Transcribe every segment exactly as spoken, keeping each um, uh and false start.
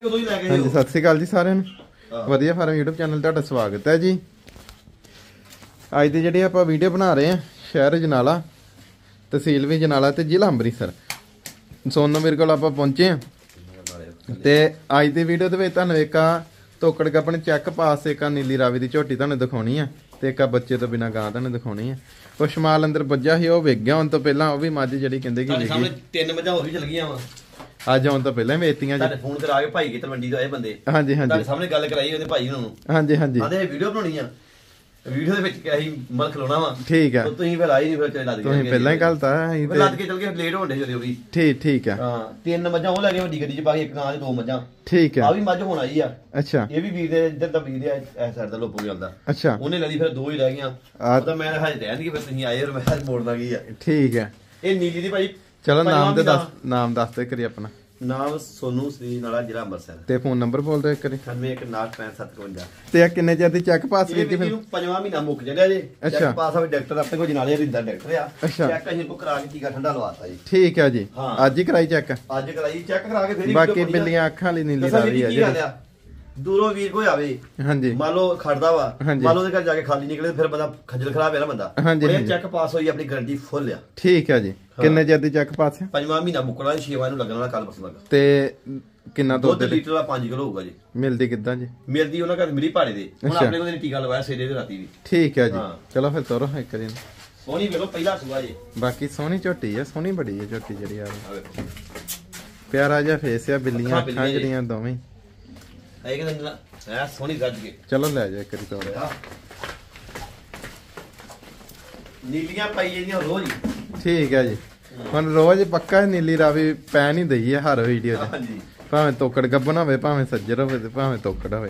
ਹਾਂਜੀ ਸਤਿ ਸ੍ਰੀ ਅਕਾਲ ਜੀ ਸਾਰਿਆਂ ਨੂੰ। ਵਧੀਆ ਫਾਰਮ YouTube ਚੈਨਲ ਤੁਹਾਡਾ ਸਵਾਗਤ ਹੈ ਜੀ। ਅੱਜ ਦੀ ਜਿਹੜੀ ਆਪਾਂ ਵੀਡੀਓ ਬਣਾ ਰਹੇ ਹਾਂ ਸ਼ਹਿਰ ਜਨਾਲਾ, ਤਹਿਸੀਲ ਵੀ ਜਨਾਲਾ ਤੇ ਜ਼ਿਲ੍ਹਾ ਅੰਮ੍ਰਿਤਸਰ। ਸੋਨੋ ਮੇਰੇ ਕੋਲ ਆਪਾਂ ਪਹੁੰਚੇ ਹਾਂ ਤੇ ਅੱਜ ਦੀ ਵੀਡੀਓ ਦੇ ਵਿੱਚ ਤੁਹਾਨੂੰ ਇੱਕ ਤੋਕੜ ਕੇ ਆਪਣੇ ਚੈੱਕ ਪਾਸ ਇੱਕ ਨੀਲੀ ਰਾਵੀ ਦੀ ਝੋਟੀ ਤੁਹਾਨੂੰ ਦਿਖਾਉਣੀ ਆ ਤੇ ਇੱਕ ਬੱਚੇ ਤੋਂ ਬਿਨਾਂ ਗਾਂ ਤੁਹਾਨੂੰ ਦਿਖਾਉਣੀ ਆ। ਕੁਛ ਮਾਲ ਅੰਦਰ ਵੱਜਾ ਸੀ ਉਹ ਵਿਕ ਗਿਆ, ਹੁਣ ਤੋਂ ਪਹਿਲਾਂ ਉਹ ਵੀ ਮੱਝ ਜਿਹੜੀ ਕਹਿੰਦੇ ਕਿ ਸਾਹਮਣੇ ਤਿੰਨ ਮੱਝਾਂ ਹੋਰ ਵੀ ਚਲ ਗਈਆਂ ਵਾ ਅੱਜ ਆਉਣ ਤੋਂ ਪਹਿਲਾਂ ਵੇਚਤੀਆਂ ਜੀ। ਤੁਹਾਡੇ ਫੋਨ ਕਰਾ ਕੇ ਭਾਈ ਕੀ ਤਲਵੰਡੀ ਤੋਂ ਆਏ ਬੰਦੇ। ਹਾਂਜੀ ਹਾਂਜੀ ਤੁਹਾਡੇ ਸਾਹਮਣੇ ਗੱਲ ਕਰਾਈ ਉਹਦੇ ਭਾਈ ਉਹਨਾਂ ਨੂੰ। ਹਾਂਜੀ ਹਾਂਜੀ ਆਂਦੇ ਵੀਡੀਓ ਬਣਾਉਣੀ ਆ, ਵੀਡੀਓ ਦੇ ਵਿੱਚ ਅਸੀਂ ਮਲ ਖਲੋਣਾ ਵਾ। ਠੀਕ ਆ, ਤੁਸੀਂ ਫਿਰ ਆਈ ਨਹੀਂ, ਫਿਰ ਚਲੇ ਲੱਦ ਤੁਸੀਂ ਪਹਿਲਾਂ ਹੀ ਗੱਲ ਤਾਂ ਅਸੀਂ ਤੇ ਲੱਦ ਕੇ ਚਲ ਗਏ, ਲੇਟ ਹੋਣ ਦੇ ਜਦੋਂ ਵੀ। ਠੀਕ ਠੀਕ ਆ। ਹਾਂ ਤਿੰਨ ਮੱਝਾਂ ਉਹ ਲੈ ਗਏ ਵੱਡੀ ਗੱਡੀ ਚ ਪਾ ਕੇ, ਇੱਕ ਗਾਂ ਚ ਦੋ ਮੱਝਾਂ। ਠੀਕ ਆ, ਆ ਵੀ ਮੱਝ ਹੁਣ ਆਈ ਆ। ਅੱਛਾ ਇਹ ਵੀ ਵੀਰ ਦੇ ਇੱਧਰ ਦਾ ਵੀਰ ਆ, ਇਸ ਸਾਈਡ ਦਾ ਲੋਪੋ ਚੱਲਦਾ। ਅੱਛਾ ਉਹਨੇ ਲੈ ਲਈ, ਫਿਰ ਦੋ ਹੀ ਰਹਿ ਗਈਆਂ। ਉਹਦਾ ਮੈਂ ਹਜੇ ਰਹਿਣ ਦੀ, ਫਿਰ ਤੁਸੀਂ ਆਏ ਔਰ ਮੈਂ ਹਜੇ ਮੋੜਨਾ ਕੀ ਆ। ਠੀਕ ਆ, ਇਹ ਨੀਲੀ ਦੀ ਭਾਈ। ਚਲੋ ਨਾਮ ਦੇ ਦੱਸ, ਨਾਮ ਦੱਸ ਦੇ ਕਰੀ ਆਪਣਾ। ਨਾਮ ਸੋਨੂ ਸ੍ਰੀ ਨਾਲਾ, ਜ਼ਿਲ੍ਹਾ ਅੰਮ੍ਰਿਤਸਰ। ਤੇ ਫੋਨ ਨੰਬਰ ਬੋਲ ਦੇ ਕਰੀ। ਅਠਾਨਵੇਂ ਇੱਕ ਉਨਾਹਠ ਪੈਂਹਠ ਸੱਤ ਇਕਵੰਜਾ। ਤੇ ਆ ਕਿੰਨੇ ਚਿਰ ਦੀ ਚੈੱਕ ਪਾਸ ਇਹ ਕੀਤੀ ਵੀ ਫਿਰ? ਪੰਜਵਾਂ ਮਹੀਨਾ ਮੁੱਕ ਜੜਿਆ ਜੇ। ਅੱਛਾ। ਚੈੱਕ ਪਾਸ ਹੋਵੇ, ਡਾਕਟਰ ਆਪਣੇ ਕੋਲ ਜਨਾਲੇ ਰਿੰਦਾ ਡਾਕਟਰ ਆ। ਅੱਛਾ। ਚੈੱਕ ਅਸੀਂ ਕੋ ਕਰਾ ਕੇ ਟੀਕਾ ਠੰਡਾ ਲਵਾਤਾ ਜੀ। ਠੀਕ ਆ ਜੀ, ਹਾਂ। ਅੱਜ ਹੀ ਕਰਾਈ ਚੈੱਕ? ਅੱਜ ਕਰਾਈ ਚੈੱਕ ਕਰਾ ਕੇ ਫੇਰ ਹੀ ਬਾਕੀ ਬਿੱਲੀਆਂ ਅੱਖਾਂ ਵਾਲੀ ਨੀਲੀ ਰਾਵੀ ਆ ਜੀ। ਦੂਰੋਂ ਵੀਰ ਕੋਈ ਆਵੇ, ਹਾਂਜੀ ਮੰਨ ਲਓ ਖੜਦਾ ਵਾ, ਹਾਂਜੀ। ਮੰਨ ਲਓ ਉਹਦੇ ਘਰ ਜਾ ਕੇ ਖਾਲੀ ਨਿਕਲੇ ਫਿਰ ਬੰਦਾ ਖੱਜਲ ਖਰਾਬ ਹੈ ਨਾ ਬੰਦਾ। ਹਾਂਜੀ, ਇਹ ਹਾਂਜੀ। ਚੈੱਕ ਪਾਸ ਹੋਈ, ਆਪਣੀ ਗਾਰੰਟੀ ਫੁੱਲ ਆ। ਠੀਕ ਆ ਜੀ। ਕਿੰਨੇ ਚਿਰ ਦੀ ਚੈੱਕ ਪਾਸ ਹੈ? ਪੰਜਵਾਂ ਮਹੀਨਾ ਮੁੱਕਣਾ, ਛੇਵਾਂ ਨੂੰ ਲੱਗਣ ਵਾਲਾ ਕੱਲ ਪਰਸੋਂ ਲੱਗਾ। ਤੇ ਕਿੰਨਾ ਦੁੱਧ ਦੁੱਧ ਲੀਟਰ ਦਾ ਪੰਜ ਕਿਲੋ ਹੋਊਗਾ ਜੀ। ਮਿਲਦੀ ਕਿੱਦਾਂ ਜੀ? ਮਿਲਦੀ ਉਹਨਾਂ ਘਰ ਮਿਲੀ ਭਾੜੇ ਦੇ। ਹੁਣ ਅੱਛਾ। ਆਪਣੇ ਕੋਲ ਟੀਕਾ ਲਵਾਇਆ ਸਵੇਰੇ ਤੇ ਰਾਤੀ ਵੀ। ਠੀਕ ਆ ਜੀ। ਹਾਂ। ਚਲੋ ਫਿਰ ਤੋਰੋ ਇੱਕ ਵਾਰੀ। ਸੋਹਣੀ ਵੇਖੋ, ਪਹਿਲਾ ਸੂਆ ਜੀ। ਬਾਕੀ ਸੋਹਣੀ ਝੋਟੀ ਆ, ਸੋਹਣੀ ਬੜੀ ਆ ਝੋਟੀ ਜਿਹੜੀ ਆ। ਆ ਵੇਖੋ ਪਿਆਰਾ ਜਿਹਾ ਫੇਸ ਆ, ਬਿੱਲੀਆਂ ਅੱਖਾਂ ਅੱਖਾਂ ਬਿੱਲੀਆਂ ਜਿਹੜੀਆਂ ਦੋਵੇਂ। ਇਹ ਕਹਿੰਦੇ ਨਾ ਐ ਸੋਹਣੀ ਗੱਜ ਕੇ। ਚਲੋ ਲੈ ਜਾ ਇੱਕ ਵਾਰੀ ਤੋਰ। ਨੀਲੀਆਂ ਪਾਈ ਜਾਂਦੀਆਂ ਰੋਜ਼ ਹੀ। ਠੀਕ ਆ ਜੀ। ਹੁਣ ਰੋਜ਼ ਪੱਕਾ ਨੀਲੀ ਰਾਵੀ ਪੈ ਨਹੀਂ ਦਈ ਹੈ ਹਰ ਵੀਡੀਓ 'ਚ। ਹਾਂਜੀ। ਭਾਵੇਂ ਤੋਕੜ ਗੱਬਨ ਹੋਵੇ, ਭਾਵੇਂ ਸੱਜਰ ਹੋਵੇ ਤੇ ਭਾਵੇਂ ਤੋਕੜ ਹੋਵੇ।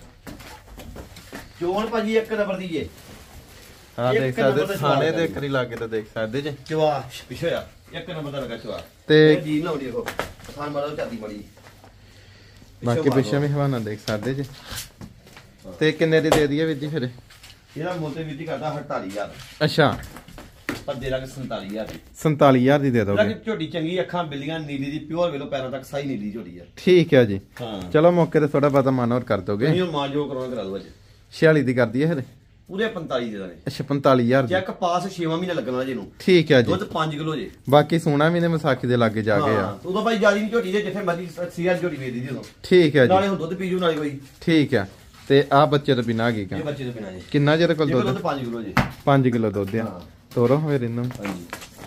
ਚੋਣ ਭਾਜੀ ਇੱਕ ਨੰਬਰ ਦੀ ਜੇ। ਹਾਂ ਦੇਖ ਸਕਦੇ ਥਾਣੇ ਦੇ ਕਰੀ ਲਾਗੇ ਤਾਂ ਦੇਖ ਸਕਦੇ ਜੇ। ਚਵਾ ਪਿਛੇ ਆ, ਇੱਕ ਨੰਬਰ ਦਾ ਲੱਗਾ ਚਵਾ। ਤੇ ਜੀ ਨਾ ਦੇਖੋ ਖਾਨ ਮਾਰੋ ਚਾਦੀ ਮੜੀ। ਬਾਕੀ ਪਿੱਛੇ ਵੀ ਹਵਾਨਾ ਦੇਖ ਸਕਦੇ ਜੇ। ਤੇ ਕਿੰਨੇ ਦੀ ਦੇ ਦਈਏ ਵੀਰ ਜੀ ਫਿਰ? ਇਹਦਾ ਮੋਤੇ ਵੀਤੀ ਕਰਦਾ ਅੜਤਾਲੀ ਹਜ਼ਾਰ। ਅੱਛਾ। ਪਰ ਦੇ ਲਾਂਗੇ ਸੰਤਾਲੀ ਹਜ਼ਾਰ ਦੀ। ਸੰਤਾਲੀ ਹਜ਼ਾਰ ਦੀ ਦੇ ਦੋਗੇ? ਲੱਗ ਝੋਟੀ ਚੰਗੀ, ਅੱਖਾਂ ਬਿੱਲੀਆਂ, ਨੀਲੀ ਦੀ ਪਿਓਰ ਵੇਲੋ, ਪੈਰਾਂ ਤੱਕ ਸਾਈ ਨੀਲੀ ਝੋਟੀ ਆ। ਠੀਕ ਹੈ ਜੀ। ਹਾਂ ਚਲੋ ਮੌਕੇ ਤੇ ਥੋੜਾ ਬਹੁਤਾ ਮਨ ਹੋਰ ਕਰ ਦੋਗੇ? ਨਹੀਂ ਮਾਂ ਜੋ ਕਰਾਉਣਾ ਕਰਾ ਦੋ ਅੱਜ। ਛਿਆਲੀ ਦੀ ਕਰ ਦਈਏ ਫਿਰ? ਪੂਰੇ ਪੰਤਾਲੀ ਦੇ ਦਾਂਗੇ। ਅੱਛਾ ਪੰਤਾਲੀ ਹਜ਼ਾਰ ਦੀ। ਚੈੱਕ ਪਾਸ ਛੇਵਾਂ ਮਹੀਨਾ ਲੱਗਣਾ ਜੀ ਨੂੰ। ਠੀਕ ਹੈ ਜੀ। ਦੁੱਧ ਪੰਜ ਕਿਲੋ ਜੇ। ਬਾਕੀ ਸੋਨਾ ਵੀ ਨੇ ਵਿਸਾਖੀ ਦੇ ਲਾਗੇ ਜਾ ਕੇ ਆ। ਉਦੋਂ ਭਾਈ ਜਿਆਦੀ ਨਹੀਂ ਝੋਟੀ ਜੇ, ਜਿੱਥੇ ਮਰਜੀ ਸੀਆਰ ਝੋਟੀ ਵੇਚ ਦੀ ਉਦੋਂ। ਠੀਕ ਹੈ ਜੀ। ਨਾਲੇ ਹੁਣ ਦੁੱਧ ਪੀ ਜੂ ਨਾਲੇ ਕੋਈ। ਠੀਕ ਹੈ। ਤੇ ਆ ਬੱਚੇ ਤੋਂ ਬਿਨਾਂ ਕੀ ਇਹ ਕਾ? ਬੱਚੇ ਤੋਂ ਬਿਨਾਂ ਜੀ। ਕਿੰਨਾ ਜਿਹਦੇ ਕੋਲ ਦੁੱਧ? ਦੁੱਧ ਪੰਜ ਕਿਲੋ ਜੀ। ਪੰਜ ਕਿਲੋ ਦੁੱਧ ਆ। ਹਾਂ। ਤੋਰੋ ਫਿਰ ਇਹਨੂੰ। ਹਾਂਜੀ।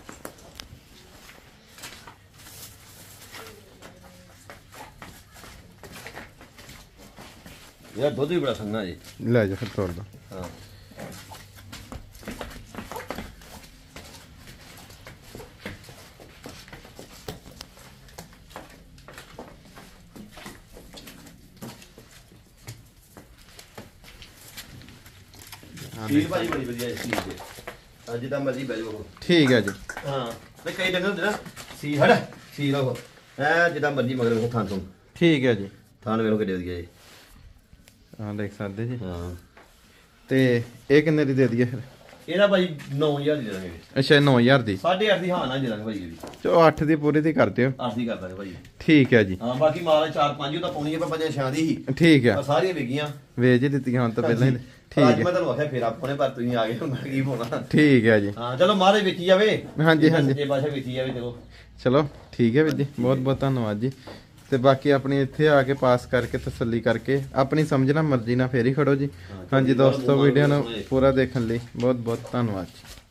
ਯਾਰ ਦੁੱਧ ਵੀ ਬੜਾ ਸੰਘਣਾ ਜੀ। ਲੈ ਜਾ ਫਿਰ ਤੋਰ ਦੋ। ਹਾਂ। ਠੀਕ ਭਾਜੀ, ਬੜੀ ਵਧੀਆ ਜੀ ਚੀਜ਼ ਜੀ। ਅੱਜ ਤਾਂ ਮਰਜੀ ਬਹਿ ਜਾਓ। ਠੀਕ ਹੈ ਜੀ। ਹਾਂ ਤੇ ਕਈ ਡੰਗਰ ਹੁੰਦੇ ਨਾ ਸੀ ਹੜ ਸੀ ਲੋ ਐ ਜਿੱਦਾਂ ਮਰਜੀ ਮਗਰ ਉਹ ਥਾਂ ਤੋਂ। ਠੀਕ ਹੈ ਜੀ। ਥਾਂ ਵੇਖੋ ਕਿੱਡੇ ਵਧੀਆ ਜੀ। ਹਾਂ ਦੇਖ ਸਕਦੇ ਜੀ। ਹਾਂ। ਤੇ ਇਹ ਕਿੰਨੇ ਦੀ ਦੇ ਦਈਏ ਫਿਰ? ਇਹਦਾ ਭਾਈ ਨੌ ਹਜ਼ਾਰ ਦੀ ਦੇ ਦਾਂਗੇ। ਅੱਛਾ ਨੌ ਹਜ਼ਾਰ ਦੀ। ਸਾਢੇ ਅੱਠ ਦੀ ਹਾਂ ਨਾ ਦੇ ਦਾਂਗੇ ਭਾਈ ਇਹਦੀ। ਚਲੋ ਅੱਠ ਦੀ ਪੂਰੀ ਦੀ ਕਰ ਦਿਓ। ਅੱਠ ਦੀ ਕਰ ਦਾਂਗੇ ਭਾਈ। ਠੀਕ ਹੈ ਜੀ। ਹਾਂ ਬਾਕੀ ਮਾਲ ਚਾਰ ਪੰਜ ਉਹਦਾ ਪਾਉਣੀ ਹੈ, ਪਰ ਪੰਜਾਂ ਛਾਂ ਦੀ ਹੀ। ਠੀਕ ਹੈ। ਸਾਰੀਆਂ ਵਿਕੀਆਂ। ਵੇਚ ਹੀ ਦਿੱਤੀਆਂ ਹੁਣ ਤਾਂ ਪਹਿਲਾਂ ਹੀ। ਠੀਕ ਅੱਜ ਹੈ। ਮੈਂ ਤੁਹਾਨੂੰ ਆਖਿਆ ਫੇਰ ਆਪਣੇ ਪਰ ਤੁਸੀਂ ਆ ਗਏ, ਹੁਣ ਮੈਂ ਕੀ ਪਾਉਣਾ। ਠੀਕ ਹੈ ਜੀ। ਹਾਂ ਚਲੋ ਮਾਰੇ ਵੇਚੀ ਜਾਵੇ। ਹਾਂਜੀ ਹਾਂਜੀ। ਜੇ ਬਾਸ਼ਾ ਵੇਚੀ ਜਾਵੇ ਚਲੋ। ਚਲੋ ਠੀਕ ਹੈ ਵੀਰ ਜੀ, ਬਹੁਤ ਬਹੁਤ ਧੰਨਵਾਦ ਜੀ। ਤੇ ਬਾਕੀ ਆਪਣੀ ਇੱਥੇ ਆ ਕੇ ਪਾਸ ਕਰਕੇ ਤਸੱਲੀ ਕਰਕੇ ਆਪਣੀ ਸਮਝਣਾ ਮਰਜ਼ੀ ਨਾਲ ਫੇਰ ਹੀ ਖੜੋ ਜੀ। ਹਾਂਜੀ ਦੋਸਤੋ, ਵੀਡੀਓ ਨੂੰ ਪੂਰਾ ਦੇਖਣ ਲਈ ਬਹੁਤ ਬਹੁਤ ਧੰਨਵਾਦ ਜੀ।